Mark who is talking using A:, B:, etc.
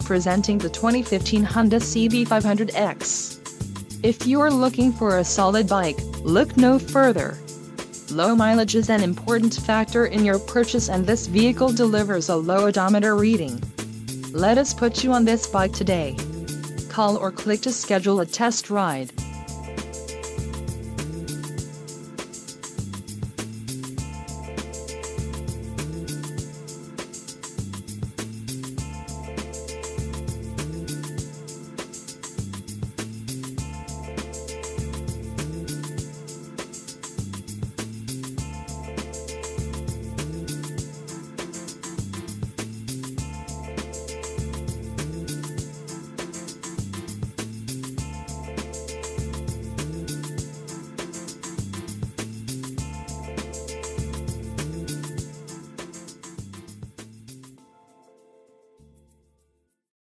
A: presenting the 2015 Honda CB500X. If you're looking for a solid bike, look no further. Low mileage is an important factor in your purchase, and this vehicle delivers a low odometer reading. Let us put you on this bike today. Call or click to schedule a test ride.